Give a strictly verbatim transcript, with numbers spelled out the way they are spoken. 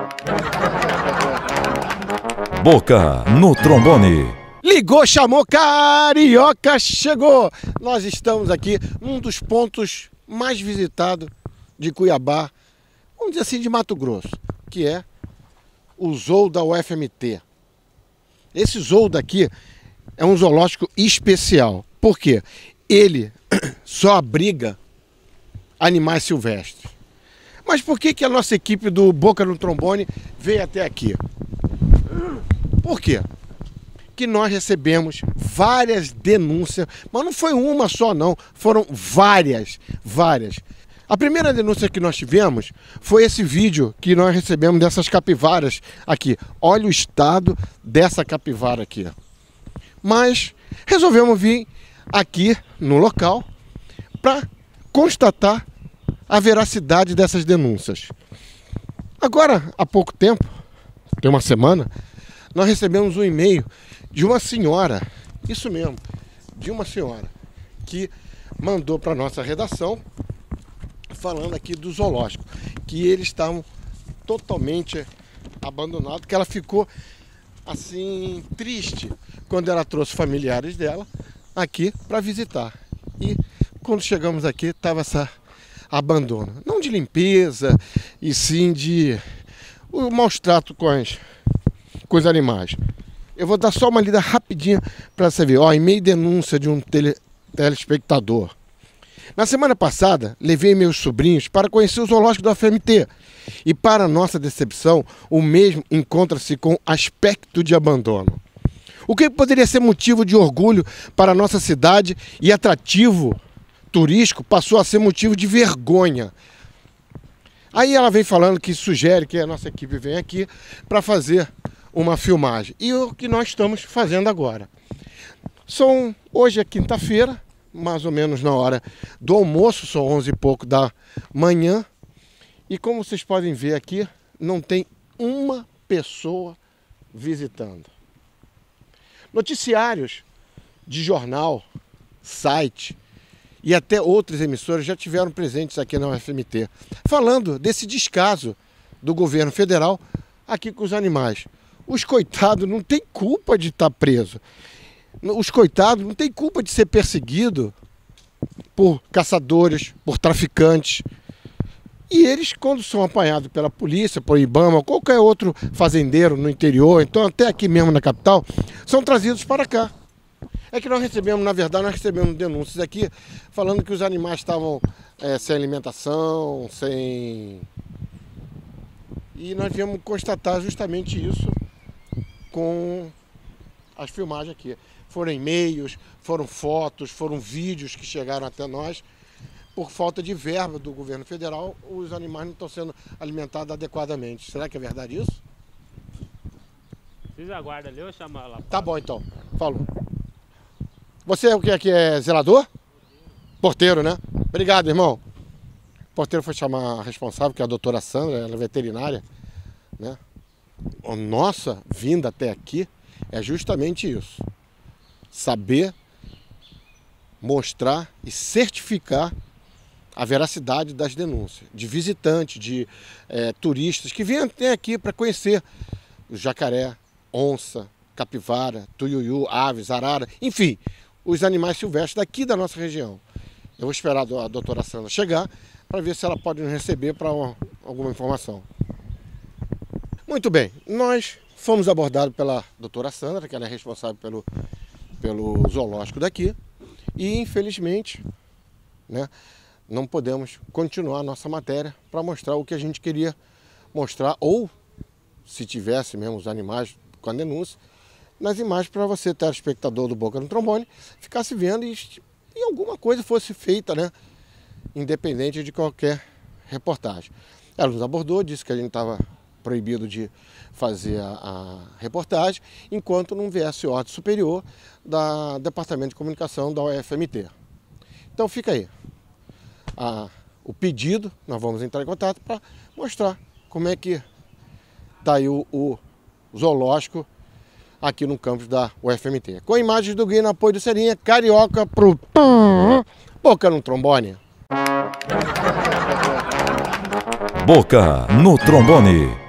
Boca no trombone. Ligou, chamou, Carioca chegou! Nós estamos aqui num dos pontos mais visitados de Cuiabá, vamos dizer assim, de Mato Grosso, que é o zoo da U F M T. Esse zoo daqui é um zoológico especial. Por quê? Ele só abriga animais silvestres. Mas por que que a nossa equipe do Boca no Trombone veio até aqui? Por quê? Que nós recebemos várias denúncias, mas não foi uma só não, foram várias, várias. A primeira denúncia que nós tivemos foi esse vídeo que nós recebemos dessas capivaras aqui. Olha o estado dessa capivara aqui. Mas resolvemos vir aqui no local para constatar a veracidade dessas denúncias. Agora, há pouco tempo, tem uma semana, nós recebemos um e-mail de uma senhora, isso mesmo, de uma senhora, que mandou para a nossa redação, falando aqui do zoológico, que eles estavam totalmente abandonados, que ela ficou assim, triste, quando ela trouxe familiares dela aqui para visitar. E quando chegamos aqui, estava essa abandono, não de limpeza, e sim de o maus trato com, as, com os animais. Eu vou dar só uma lida rapidinha para você ver. Ó, e-mail denúncia de um tele, telespectador. Na semana passada, levei meus sobrinhos para conhecer o zoológico da U F M T. E para nossa decepção, o mesmo encontra-se com aspecto de abandono. O que poderia ser motivo de orgulho para a nossa cidade e atrativo turístico passou a ser motivo de vergonha. Aí ela vem falando que sugere que a nossa equipe venha aqui para fazer uma filmagem. E o que nós estamos fazendo agora. São, hoje é quinta-feira, mais ou menos na hora do almoço, são onze e pouco da manhã. E como vocês podem ver aqui, não tem uma pessoa visitando. Noticiários de jornal, site e até outras emissoras já tiveram presentes aqui na U F M T, falando desse descaso do governo federal aqui com os animais. Os coitados não têm culpa de estar preso. Os coitados não têm culpa de ser perseguido por caçadores, por traficantes. E eles, quando são apanhados pela polícia, por Ibama, ou qualquer outro fazendeiro no interior, então até aqui mesmo na capital, são trazidos para cá. É que nós recebemos, na verdade, nós recebemos denúncias aqui falando que os animais estavam é, sem alimentação, sem... E nós viemos constatar justamente isso com as filmagens aqui. Foram e-mails, foram fotos, foram vídeos que chegaram até nós. Por falta de verba do governo federal, os animais não estão sendo alimentados adequadamente. Será que é verdade isso? Vocês aguardam ali, eu chamo ela. Tá bom então, falou. Você é o que aqui é zelador? Porteiro, né? Obrigado, irmão. O porteiro foi chamar a responsável, que é a doutora Sandra, ela é veterinária, né? A nossa vinda até aqui é justamente isso. Saber mostrar e certificar a veracidade das denúncias de visitantes, de é, turistas que vêm até aqui para conhecer o jacaré, onça, capivara, tuiuiu, aves, arara, enfim, os animais silvestres daqui da nossa região. Eu vou esperar a doutora Sandra chegar para ver se ela pode nos receber para alguma informação. Muito bem, nós fomos abordados pela doutora Sandra, que ela é responsável pelo, pelo zoológico daqui, e infelizmente, né, não podemos continuar a nossa matéria para mostrar o que a gente queria mostrar, ou se tivesse mesmo os animais com a denúncia, nas imagens para você, telespectador do Boca no Trombone, ficasse vendo e, e alguma coisa fosse feita, né, independente de qualquer reportagem. Ela nos abordou, disse que a gente estava proibido de fazer a, a reportagem, enquanto não viesse ordem superior do Departamento de Comunicação da U F M T. Então fica aí a, o pedido, nós vamos entrar em contato para mostrar como é que está aí o, o zoológico aqui no campus da U F M T. Com imagens do Guia no apoio do Serinha, Carioca pro Boca no Trombone. Boca no Trombone.